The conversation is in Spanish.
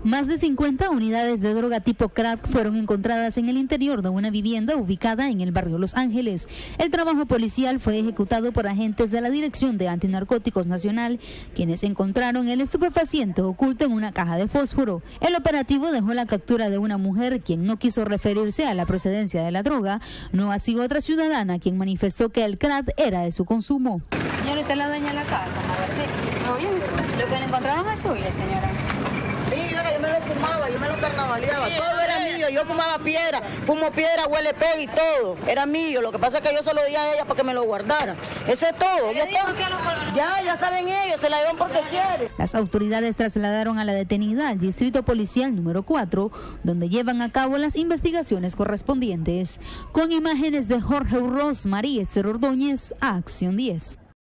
Más de 50 unidades de droga tipo crack fueron encontradas en el interior de una vivienda ubicada en el barrio Los Ángeles. El trabajo policial fue ejecutado por agentes de la Dirección de Antinarcóticos Nacional, quienes encontraron el estupefaciente oculto en una caja de fósforo. El operativo dejó la captura de una mujer quien no quiso referirse a la procedencia de la droga, no así otra ciudadana quien manifestó que el crack era de su consumo. Señora, ¿usted es la dueña de la casa? Lo que le encontraron es suyo, señora. Yo me lo fumaba, yo me lo carnavaleaba, todo era mío, yo fumaba piedra, fumo piedra, huele pega y todo, era mío, lo que pasa es que yo se lo di a ella para que me lo guardara, eso es todo. Ya saben ellos, se la llevan porque quieren. Las autoridades trasladaron a la detenida al distrito policial número 4, donde llevan a cabo las investigaciones correspondientes. Con imágenes de Jorge Urroz, María Esther Ordóñez, Acción 10.